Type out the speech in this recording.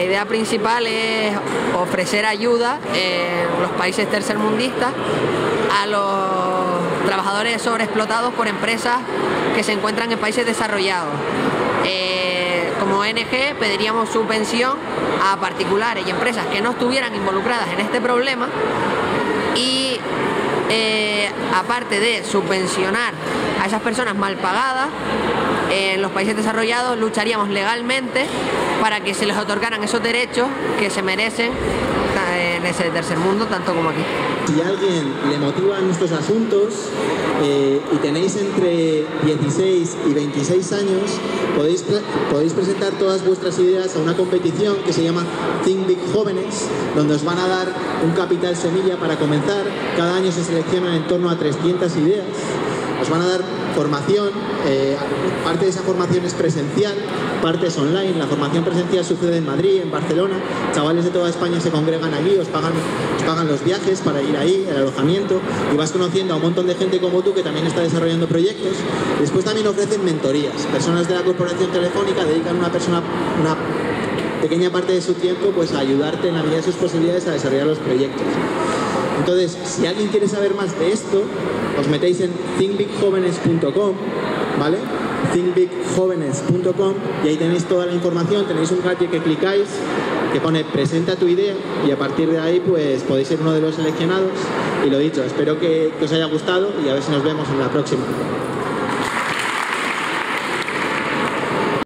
La idea principal es ofrecer ayuda en los países tercermundistas a los trabajadores sobreexplotados por empresas que se encuentran en países desarrollados. Como ONG pediríamos subvención a particulares y empresas que no estuvieran involucradas en este problema y aparte de subvencionar a esas personas mal pagadas, en los países desarrollados lucharíamos legalmente para que se les otorgaran esos derechos que se merecen en ese tercer mundo, tanto como aquí. Si a alguien le motivan estos asuntos y tenéis entre 16 y 26 años, podéis presentar todas vuestras ideas a una competición que se llama Think Big Jóvenes, donde os van a dar un capital semilla para comenzar. Cada año se seleccionan en torno a 300 ideas. Os van a dar formación, parte de esa formación es presencial, parte es online. La formación presencial sucede en Madrid, en Barcelona. Chavales de toda España se congregan allí, os pagan los viajes para ir ahí, el alojamiento, y vas conociendo a un montón de gente como tú que también está desarrollando proyectos. Después también ofrecen mentorías. Personas de la Corporación Telefónica dedican una pequeña parte de su tiempo pues a ayudarte en la medida de sus posibilidades a desarrollar los proyectos. Entonces, si alguien quiere saber más de esto, os metéis en thinkbigjóvenes.com, ¿vale? thinkbigjóvenes.com, y ahí tenéis toda la información. Tenéis un gadget que clicáis que pone presenta tu idea, y a partir de ahí pues podéis ser uno de los seleccionados. Y lo dicho, espero que os haya gustado y a ver si nos vemos en la próxima.